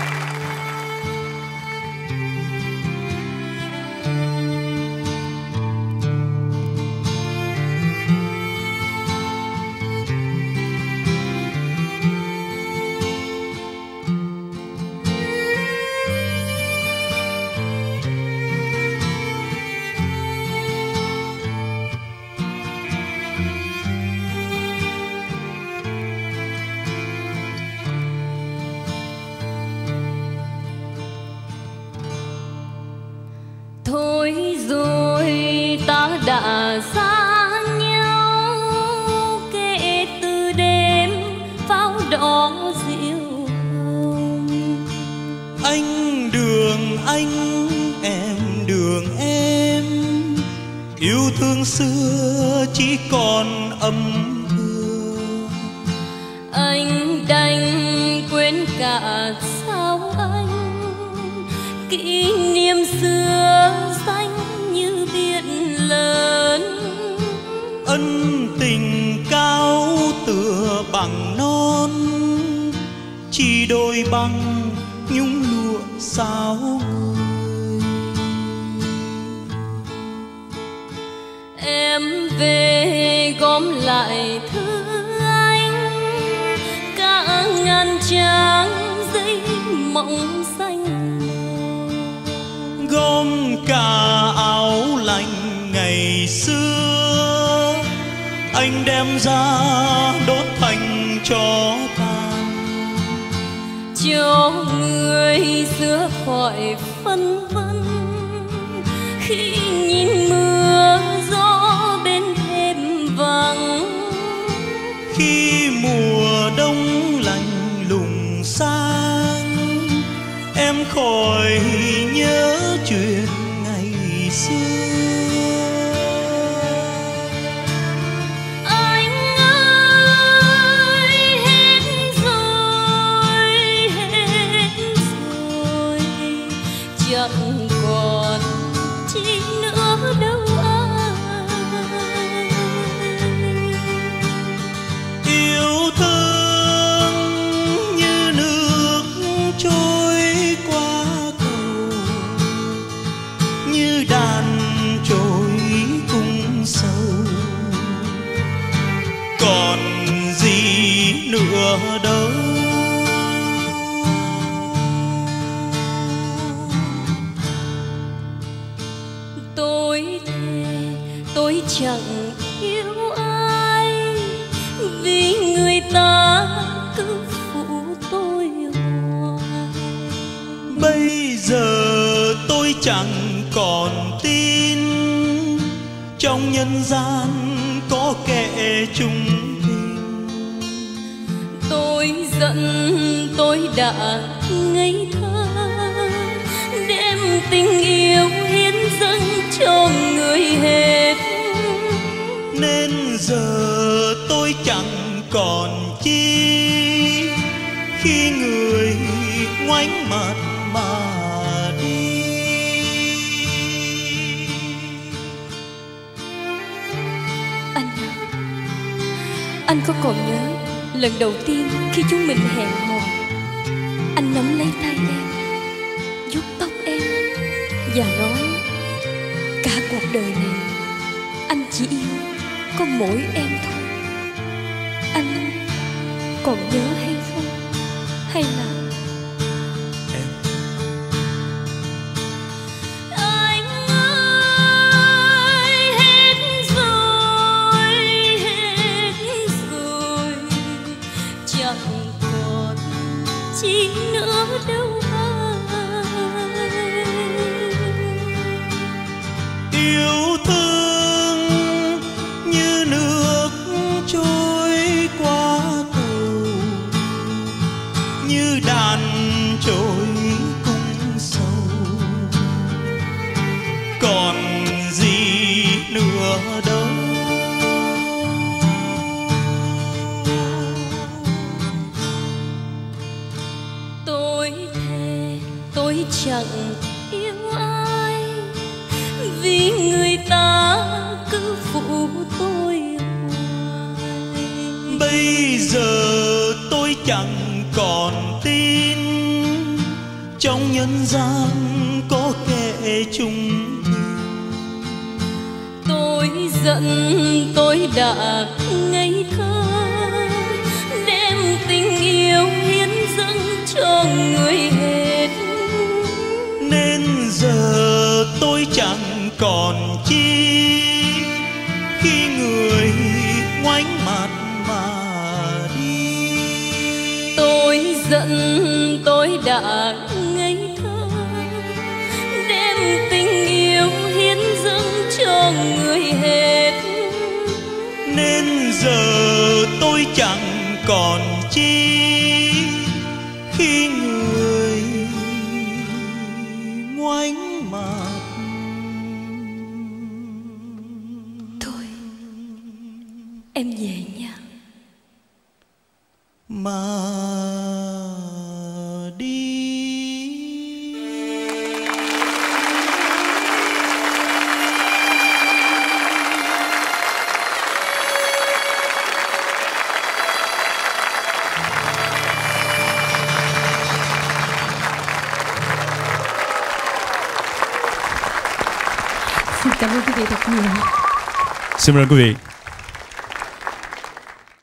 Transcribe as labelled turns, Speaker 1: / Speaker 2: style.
Speaker 1: Thôi rồi ta đã xa nhau, kể từ đêm pháo đỏ diệu hồng.
Speaker 2: Anh đường anh, em đường em, yêu thương xưa chỉ còn âm hương.
Speaker 1: Anh đành quên cả sao anh, kỷ niệm xưa xanh như biển lớn.
Speaker 2: Ân tình cao tựa bằng non, chỉ đôi băng nhung lụa sao người.
Speaker 1: Em về gom lại thư anh, cả ngàn trang giấy mộng xanh.
Speaker 2: Gom cả áo lạnh ngày xưa, anh đem ra đốt thành tro tàn,
Speaker 1: cho người xưa khỏi phân vân khi nhìn mưa gió bên thềm vắng.
Speaker 2: khi mùa đông lạnh lùng sang, em khỏi nhớ chuyện ngày xưa.
Speaker 1: Anh ơi hết rồi, chẳng còn chi nữa đâu anh.
Speaker 2: Yêu thương như nước trôi qua cầu, như đàn trôi cung sầu, còn gì nữa đâu.
Speaker 1: Tôi thề tôi chẳng yêu ai, vì người ta cứ phụ tôi hoài.
Speaker 2: Bây giờ tôi chẳng còn tin trong nhân gian có kẻ chung tình.
Speaker 1: Tôi giận tôi đã ngây thơ, đem tình yêu hiến dâng cho người hết.
Speaker 2: Nên giờ tôi chẳng còn chi khi người ngoảnh mặt mà đi.
Speaker 1: Anh à, anh có còn nhớ lần đầu tiên khi chúng mình hẹn hò, anh nắm lấy tay em, vuốt tóc em và nói cả cuộc đời này anh chỉ yêu có mỗi em thôi. Anh còn nhớ hay không? Hay là anh ơi hết rồi, chẳng còn chi nữa đâu anh.
Speaker 2: Yêu thương như nước trôi qua cầu, như đàn trôi cung sầu, còn gì nữa đâu.
Speaker 1: Tôi thề tôi chẳng yêu ai, vì người ta cứ phụ tôi hoài.
Speaker 2: Bây giờ tôi chẳng còn tin nhân gian có kẻ chung.
Speaker 1: Tôi giận tôi đã ngây thơ, đem tình yêu hiến dâng cho người hết.
Speaker 2: Nên giờ tôi chẳng còn chi khi người ngoảnh mặt mà đi.
Speaker 1: Tôi giận tôi đã ngây thơ, đem tình yêu hiến dâng cho người hết.
Speaker 2: Nên giờ tôi chẳng còn chi khi người ngoảnh mặt.
Speaker 1: Thôi em về nha.
Speaker 2: Mà đi.
Speaker 1: Xin cảm ơn quý vị thật nhiều.
Speaker 3: Xin mời quý vị.